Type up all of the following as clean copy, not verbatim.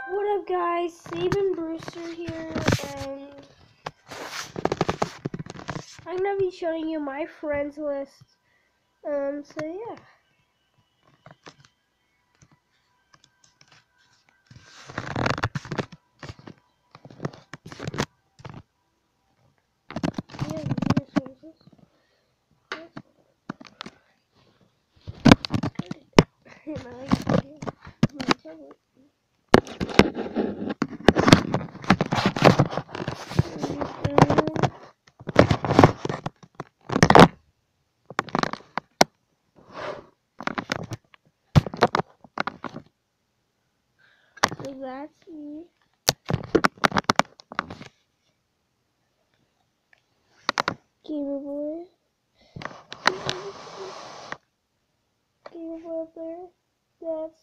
What up, guys? Saban Brewster here, and I'm gonna be showing you my friends list. So yeah. So that's me. Gamer Boy. Gamer Boy up there. That's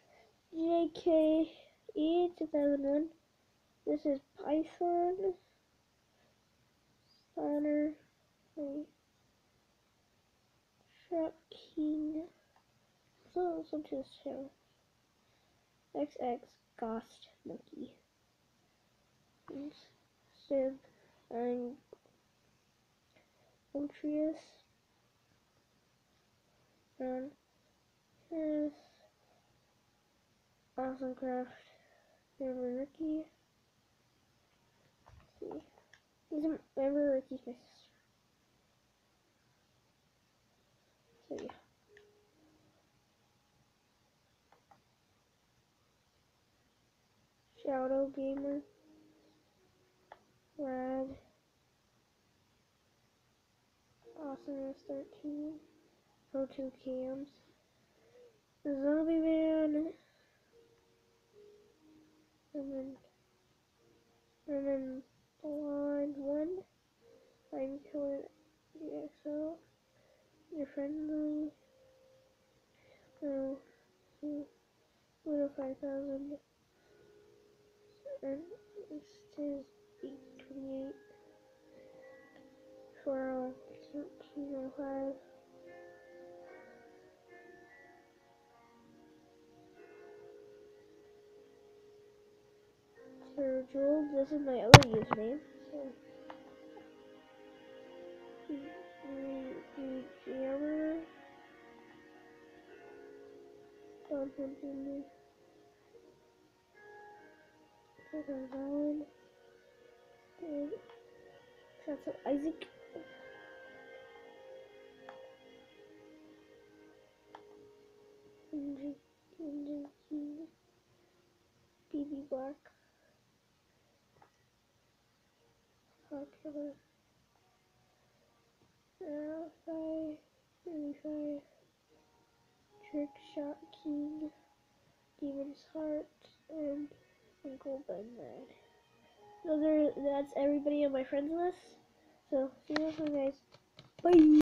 JKE 2001. This is Python. Spanner. Shark King. So just show. XX Ghost Monkey. Sim and Ultrius. And here's Awesome Craft. Remember Ricky. Let's see. Remember Ricky's my sister. So yeah. Shadow Gamer. Rad. Awesome S13. Pro 2 Cams. Zombie Man. And then Blind 1. I'm Killer GXO. You're friendly. Oh, see. 5,000. And this is 828. 1305. Sir Jules, this is my other username. So, Jammer. Don't continue. Valid. Good. Shots of Isaac. BB Black. Popular. Fi. 35. Trick Shot King. Demon's Heart. And Golden Man. That's everybody on my friends list. So see you next time, guys. Bye.